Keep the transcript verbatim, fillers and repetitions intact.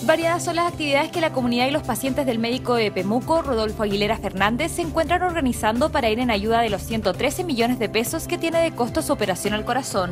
Variadas son las actividades que la comunidad y los pacientes del médico de Pemuco, Rodolfo Aguilera Fernández, se encuentran organizando para ir en ayuda de los ciento trece millones de pesos que tiene de costo su operación al corazón.